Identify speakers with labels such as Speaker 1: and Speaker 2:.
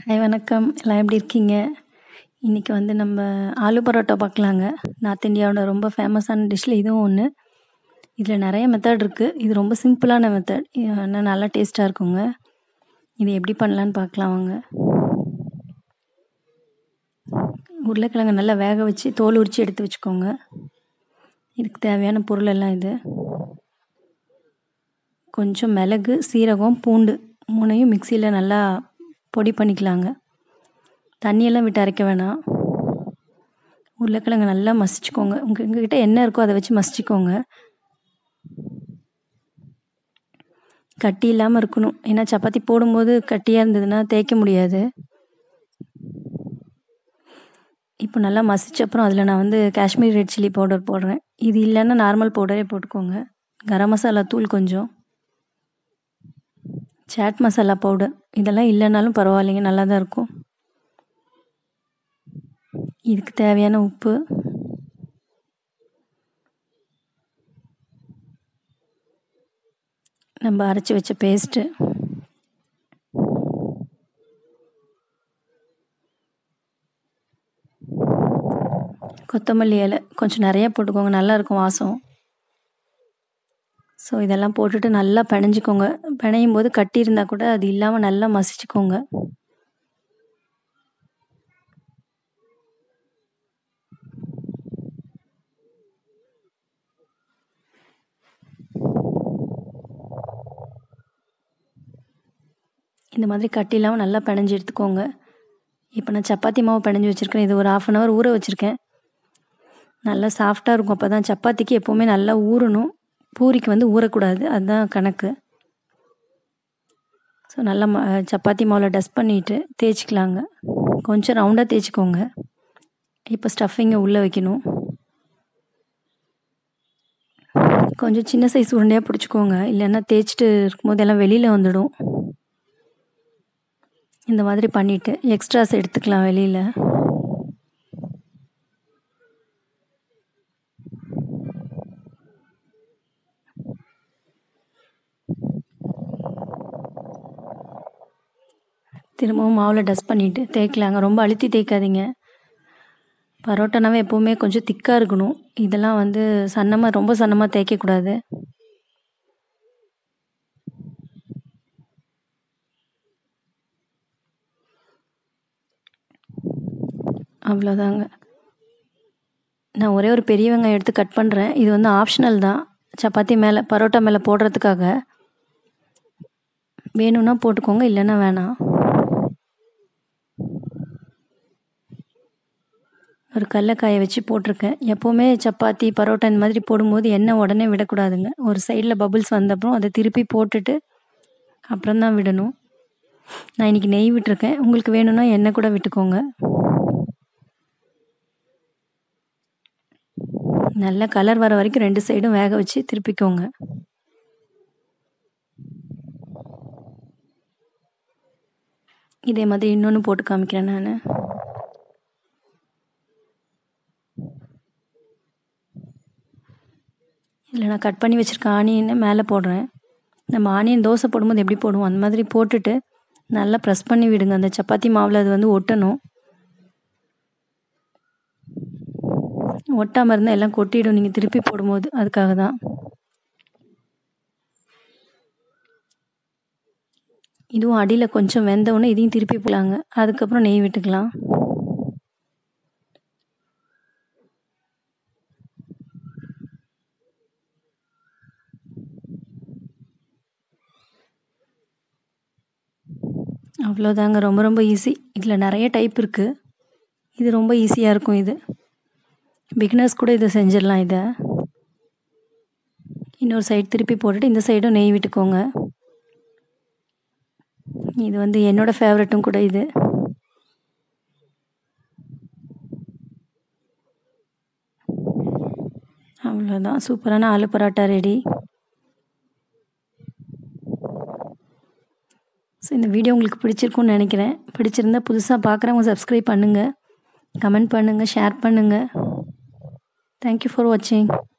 Speaker 1: Hi வணக்கம். எல்லாம் எப்படி இருக்கீங்க? இன்றைக்கி வந்து நம்ம ஆலு பரோட்டா பார்க்கலாங்க. நார்த் இந்தியாவோட ரொம்ப ஃபேமஸான டிஷ்ஷில் இதுவும் ஒன்று. இதில் நிறைய மெத்தட் இருக்குது. இது ரொம்ப சிம்பிளான மெத்தட். ஆனால் நல்லா டேஸ்ட்டாக இருக்குங்க. இது எப்படி பண்ணலான்னு பார்க்கலாம் வாங்க. உருளைக்கிழங்கு நல்லா வேக வச்சு தோல் உரித்து எடுத்து வச்சுக்கோங்க. இதுக்கு தேவையான பொருள் எல்லாம் இது. கொஞ்சம் மிளகு, சீரகம், பூண்டு 3ஐயும் மிக்சியில் நல்லா பொடி பண்ணிக்கலாங்க. தண்ணியெல்லாம் விட்டு அரைக்க வேணாம். உருளைக்கிழங்கு நல்லா மசிச்சுக்கோங்க. உங்ககிட்ட என்ன இருக்கோ அதை வச்சு மசிச்சுக்கோங்க. கட்டி இல்லாமல் இருக்கணும். ஏன்னா சப்பாத்தி போடும்போது கட்டியாக இருந்ததுன்னா தேய்க்க முடியாது. இப்போ நல்லா மசிச்ச அப்புறம் அதில் நான் வந்து காஷ்மீர் ரெட் சில்லி பவுடர் போடுறேன். இது இல்லைன்னா நார்மல் பவுடரே போட்டுக்கோங்க. கரம் மசாலா தூள் கொஞ்சம், சாட் மசாலா பவுடர், இதெல்லாம் இல்லைனாலும் பரவாயில்லைங்க, நல்லா தான் இருக்கும். இதுக்கு தேவையான உப்பு, நம்ம அரைச்சி வச்ச பேஸ்ட்டு, கொத்தமல்லி இலை கொஞ்சம் நிறையா போட்டுக்கோங்க, நல்லாயிருக்கும் வாசம். ஸோ இதெல்லாம் போட்டுட்டு நல்லா பிணைஞ்சிக்கோங்க. பிணையும் போது கட்டி இருந்தால் கூட அது இல்லாமல் நல்லா மசிச்சுக்கோங்க. இந்த மாதிரி கட்டி இல்லாமல் நல்லா பிணைஞ்சி எடுத்துக்கோங்க. இப்போ நான் சப்பாத்தி மாவு பிணைஞ்சி வச்சுருக்கேன். இது ஒரு 1/2 hour ஊற வச்சுருக்கேன். நல்லா சாஃப்டாக இருக்கும். அப்போ தான் சப்பாத்திக்கு எப்போவுமே நல்லா ஊறணும். பூரிக்கு வந்து ஊறக்கூடாது, அதுதான் கணக்கு. ஸோ நல்லா சப்பாத்தி மாவில் டஸ்ட் பண்ணிவிட்டு தேய்ச்சிக்கலாங்க. கொஞ்சம் ரவுண்டாக தேய்ச்சிக்கோங்க. இப்போ ஸ்டஃபிங்கை உள்ளே வைக்கணும். கொஞ்சம் சின்ன சைஸ் உருண்டையாக பிடிச்சிக்கோங்க, இல்லைன்னா தேய்ச்சிட்டு இருக்கும்போது எல்லாம் வெளியில் வந்துடும். இந்த மாதிரி பண்ணிவிட்டு எக்ஸ்ட்ராஸ் எடுத்துக்கலாம் வெளியில். திரும்பவும் மாவில் டஸ்ட் பண்ணிவிட்டு தேய்க்கலாங்க. ரொம்ப அழுத்தி தேய்க்காதீங்க. பரோட்டானாவே எப்போவுமே கொஞ்சம் திக்காக இருக்கணும். இதெல்லாம் வந்து சன்னமாக, ரொம்ப சன்னமாக தேய்க்கக்கூடாது. அவ்வளோதாங்க. நான் ஒரே ஒரு பெரிய வெங்காயம் எடுத்து கட் பண்ணுறேன். இது வந்து ஆப்ஷனல் தான், சப்பாத்தி மேலே பரோட்டா மேலே போடுறதுக்காக. வேணும்னா போட்டுக்கோங்க, இல்லைன்னா வேணாம். ஒரு கடலக்காயை வச்சு போட்டிருக்கேன். எப்போவுமே சப்பாத்தி பரோட்டா இந்த மாதிரி போடும்போது எண்ணெய் உடனே விடக்கூடாதுங்க. ஒரு சைடில் பபுள்ஸ் வந்தப்புறம் அதை திருப்பி போட்டுட்டு அப்புறம் தான் விடணும். நான் இன்றைக்கி நெய் விட்டுருக்கேன். உங்களுக்கு வேணும்னா எண்ணெய் கூட விட்டுக்கோங்க. நல்ல கலர் வர வரைக்கும் 2 சைடும் வேக வச்சு திருப்பிக்கோங்க. இதே மாதிரி இன்னொன்று போட்டு காமிக்கிறேன் நான். இதில் நான் கட் பண்ணி வச்சுருக்க ஆனியனை மேலே போடுறேன். நம்ம ஆனியன் தோசை போடும்போது எப்படி போடுவோம் அந்த மாதிரி போட்டுட்டு நல்லா ப்ரெஸ் பண்ணி விடுங்க. அந்த சப்பாத்தி மாவில் அது வந்து ஒட்டணும். ஒட்டாமல் இருந்தால் எல்லாம் கொட்டிடும் நீங்கள் திருப்பி போடும்போது, அதுக்காக தான். இதுவும் அடியில் கொஞ்சம் வெந்தவுடனே இதையும் திருப்பி போடலாங்க. அதுக்கப்புறம் நெய் விட்டுக்கலாம். அவ்வளோதாங்க. ரொம்ப ரொம்ப ஈஸி. இதில் நிறைய டைப் இருக்குது. இது ரொம்ப ஈஸியாக இருக்கும். இது பிகினர்ஸ் கூட இதை செஞ்சிடலாம். இதை இன்னொரு சைடு திருப்பி போட்டுட்டு இந்த சைடும் நெய் விட்டுக்கோங்க. இது வந்து என்னோடய ஃபேவரட்டும் கூட இது. அவ்வளோதான், சூப்பரான ஆலு பரோட்டா ரெடி. ஸோ இந்த வீடியோ உங்களுக்கு பிடிச்சிருக்குன்னு நினைக்கிறேன். பிடிச்சிருந்தா புதுசாக பார்க்குறவங்க சப்ஸ்கிரைப் பண்ணுங்கள், கமெண்ட் பண்ணுங்கள், ஷேர் பண்ணுங்கள். தேங்க்யூ ஃபார் வாட்சிங்.